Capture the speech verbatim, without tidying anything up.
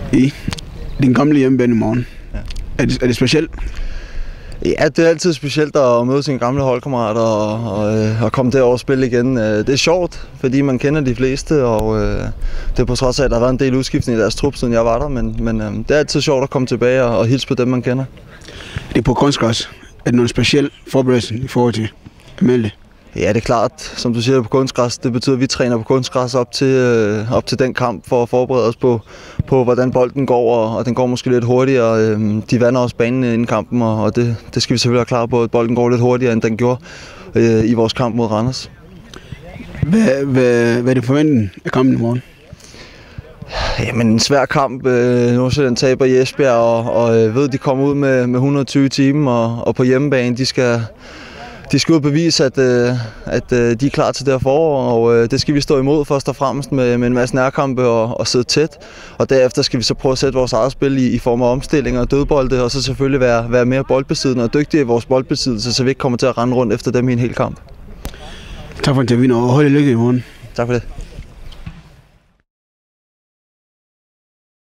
i din gamle hjemmebane i morgen. Ja. Er, det, er det specielt? Ja, det er altid specielt at møde sine gamle holdkammerater og, og, og komme derover og spille igen. Det er sjovt, fordi man kender de fleste, og det er på trods af, at der har været en del udskiftning i deres trup, siden jeg var der, men, men det er altid sjovt at komme tilbage og, og hilse på dem, man kender. Det er på kunstgræs. Er det noget specielt forberedelse i forhold til Amalie? Ja, det er klart. Som du siger, på kunstgræs, det betyder, at vi træner på kunstgræs op til, øh, op til den kamp for at forberede os på, på hvordan bolden går, og, og den går måske lidt hurtigere. Øh, de vander også banen inden kampen, og, og det, det skal vi selvfølgelig være klar på, at bolden går lidt hurtigere, end den gjorde øh, i vores kamp mod Randers. Hvad, hvad, hvad er det forventningen af kampen i morgen? Jamen en svær kamp. Nordsjælland taber i Esbjerg, og, og øh, ved, de kommer ud med, med et hundrede og tyve timer, og, og på hjemmebane, de skal... De skal ud bevise, at, at de er klar til det her forår, og det skal vi stå imod først og fremmest med, med en masse nærkampe og, og sidde tæt. Og derefter skal vi så prøve at sætte vores eget spil i, i form af omstillinger og dødbolde, og så selvfølgelig være, være mere boldbesiddende og dygtige i vores boldbesiddelse, så vi ikke kommer til at rende rundt efter dem i en hel kamp. Tak for interviewet, og hold i lykke i morgen. Tak for det.